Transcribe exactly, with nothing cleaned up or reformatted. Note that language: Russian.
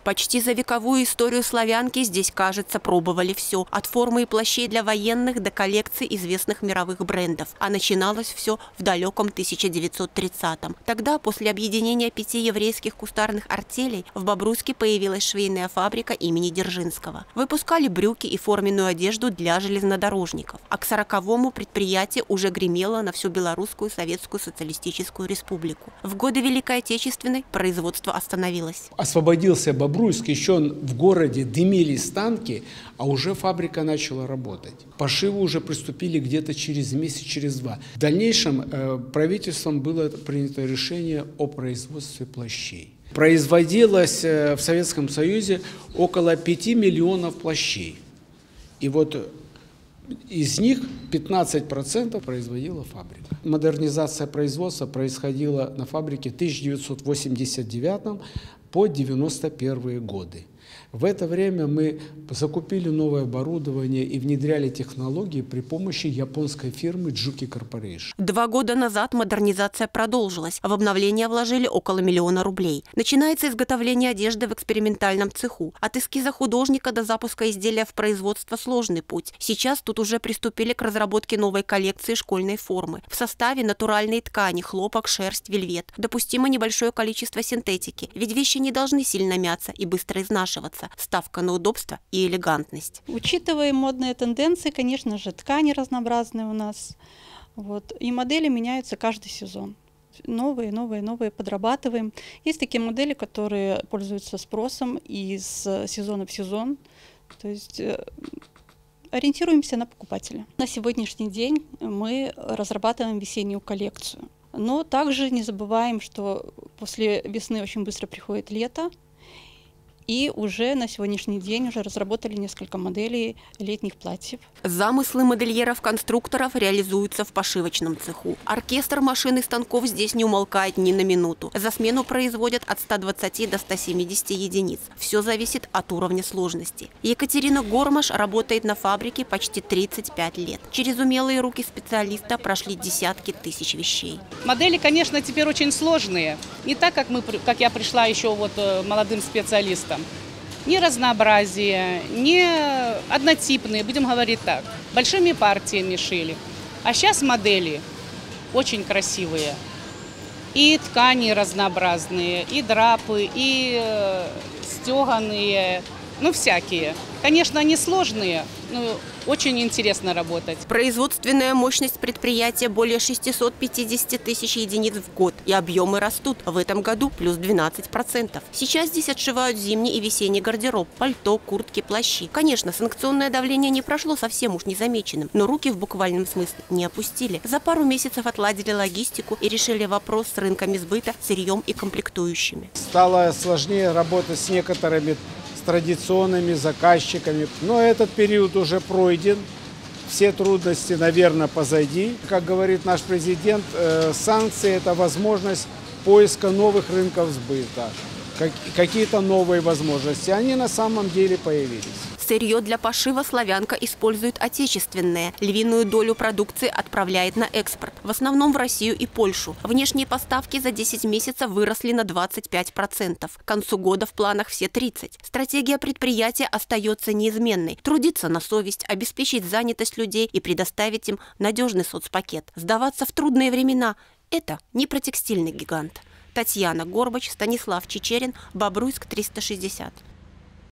Почти за вековую историю Славянки здесь, кажется, пробовали все. От формы и плащей для военных до коллекций известных мировых брендов. А начиналось все в далеком тысяча девятьсот тридцатом. Тогда, после объединения пяти еврейских кустарных артелей, в Бобруйске появилась швейная фабрика имени Дзержинского. Выпускали брюки и форменную одежду для железнодорожников. А к сороковому предприятие уже гремело на всю Белорусскую Советскую Социалистическую Республику. В годы Великой Отечественной производство остановилось. Освободился Бобруйск, еще в городе дымились танки, а уже фабрика начала работать. Пошивы уже приступили где-то через месяц, через два. В дальнейшем э, правительством было принято решение о производстве плащей. Производилось э, в Советском Союзе около пяти миллионов плащей. И вот из них пятнадцать процентов производила фабрика. Модернизация производства происходила на фабрике в тысяча девятьсот восемьдесят девятом по девяносто первые годы. В это время мы закупили новое оборудование и внедряли технологии при помощи японской фирмы Juki Corporation. Два года назад модернизация продолжилась. В обновление вложили около миллиона рублей. Начинается изготовление одежды в экспериментальном цеху. От эскиза художника до запуска изделия в производство сложный путь. Сейчас тут уже приступили к разработке новой коллекции школьной формы. В составе натуральные ткани, хлопок, шерсть, вельвет. Допустимо небольшое количество синтетики, ведь вещи не должны сильно мяться и быстро изнашиваться. Ставка на удобство и элегантность. Учитывая модные тенденции, конечно же, ткани разнообразные у нас. Вот, и модели меняются каждый сезон. Новые, новые, новые подрабатываем. Есть такие модели, которые пользуются спросом из сезона в сезон. То есть ориентируемся на покупателя. На сегодняшний день мы разрабатываем весеннюю коллекцию. Но также не забываем, что после весны очень быстро приходит лето. И уже на сегодняшний день уже разработали несколько моделей летних платьев. Замыслы модельеров-конструкторов реализуются в пошивочном цеху. Оркестр машин и станков здесь не умолкает ни на минуту. За смену производят от ста двадцати до ста семидесяти единиц. Все зависит от уровня сложности. Екатерина Гормаш работает на фабрике почти тридцать пять лет. Через умелые руки специалиста прошли десятки тысяч вещей. Модели, конечно, теперь очень сложные. Не так, как, мы, как я пришла еще вот молодым специалистом. Не разнообразие, не однотипные, будем говорить так. Большими партиями шили. А сейчас модели очень красивые. И ткани разнообразные, и драпы, и стеганые, ну всякие. Конечно, они сложные, но очень интересно работать. Производственная мощность предприятия более шестисот пятидесяти тысяч единиц в год. И объемы растут. В этом году плюс двенадцать процентов. Сейчас здесь отшивают зимний и весенний гардероб. Пальто, куртки, плащи. Конечно, санкционное давление не прошло совсем уж незамеченным. Но руки в буквальном смысле не опустили. За пару месяцев отладили логистику и решили вопрос с рынками сбыта, сырьем и комплектующими. Стало сложнее работать с некоторыми традиционными заказчиками. Но этот период уже пройден. Все трудности, наверное, позади. Как говорит наш президент, санкции – это возможность поиска новых рынков сбыта. Какие-то новые возможности. Они на самом деле появились. Сырье для пошива «Славянка» использует отечественное. Львиную долю продукции отправляет на экспорт. В основном в Россию и Польшу. Внешние поставки за десять месяцев выросли на двадцать пять процентов. К концу года в планах все тридцать процентов. Стратегия предприятия остается неизменной. Трудиться на совесть, обеспечить занятость людей и предоставить им надежный соцпакет. Сдаваться в трудные времена – это не про текстильный гигант. Татьяна Горбач, Станислав Чечерин, Бобруйск, триста шестьдесят.